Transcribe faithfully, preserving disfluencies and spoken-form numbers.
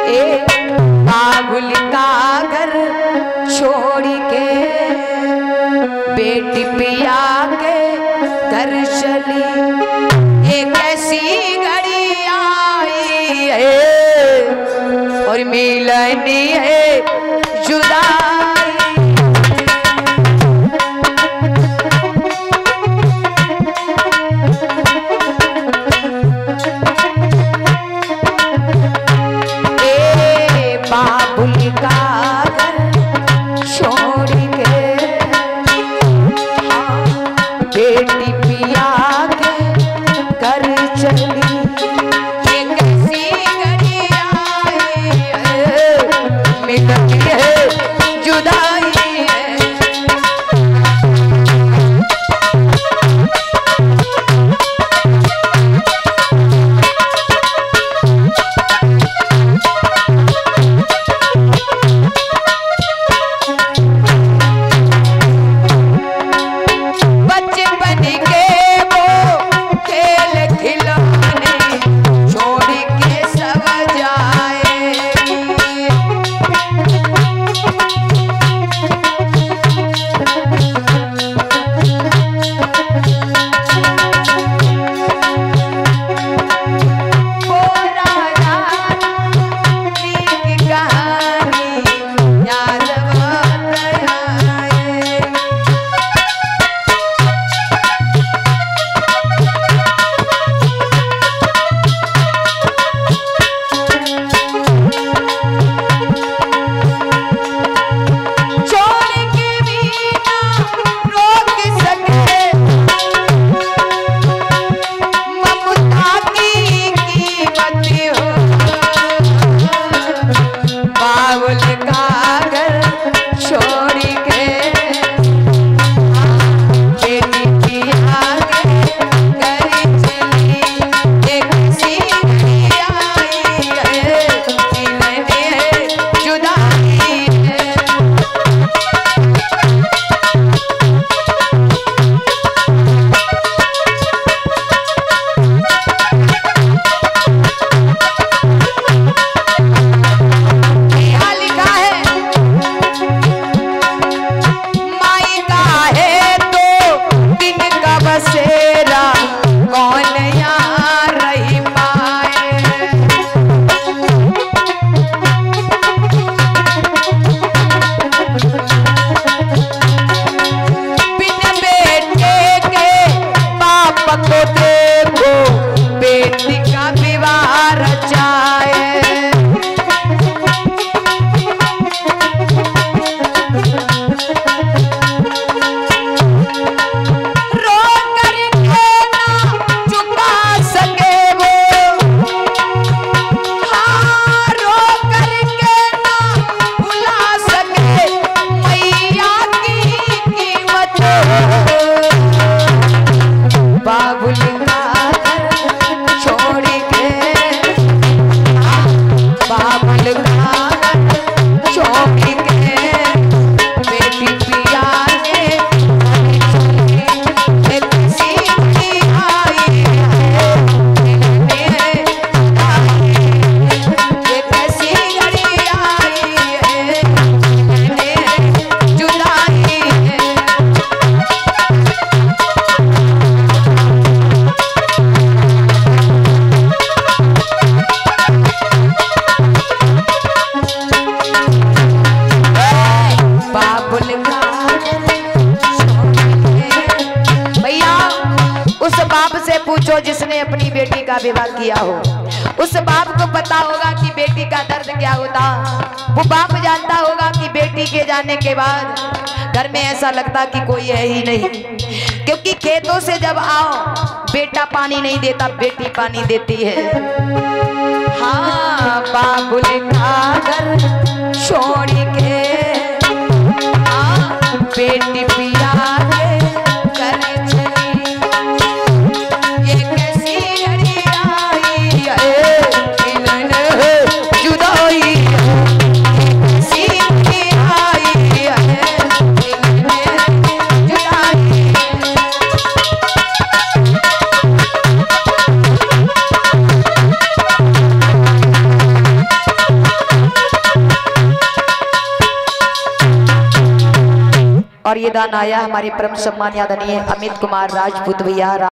ए बाबुल का घर छोड़ के बेटी पिया के घर चली। एक ऐसी घड़ी आई है और मिलनी है जुदाई। ए बाबुल का घर छोड़ के बेटी पिया के घर चली। एक ऐसी घड़ी आई है मिलनी है जुदाई है। बचपन के वो खेल खिलौने छोड़ के सब जाएगी। वो राजा की कहानी याद बहुत आए। छोड़ के भी ना रोक सके ममता की कीमत हो। बाबुल का घर छोड़ के बेटी पिया के घर चली। एक सी घड़ी आई है मिलनी है जुदाई है। यहाँ लिखा है माई का है तो दिन का बसेरा कौन यहाँ रही पाए। बिन बेटे के बाप को देखो बेटी का विवाह रचाए। रो करके ना चुका सके वो, हाँ रो करके ना भुला सके मैया की कीमत। बाबुल का घर छोड़ के बाबुल का घर छोड़ के बेटी पिया के एक सी घड़ी आई है मिलनी है जुदाई। एक ऐसी घड़ी आई है मिलनी है जुदाई है। बाबुल का भैया उस बाप से पूछो जिसने अपनी बेटी का विवाह किया हो। उस बाप को पता होगा कि बेटी का दर्द क्या होता। वो बाप जानता होगा कि बेटी के जाने के बाद घर में ऐसा लगता कि कोई है ही नहीं। क्योंकि खेतों से जब आओ बेटा पानी नहीं देता, बेटी पानी देती है। हाँ बाबुल का घर छोड़ के बेटी पिया के घर चली। ये कैसी घड़ी आई है मिलन है जुदाई है। ये कैसी घड़ी आई है मिलन है जुदाई है। और ये दान आया हमारे परम सम्मान आदरणीय अमित कुमार राजपूत भैया।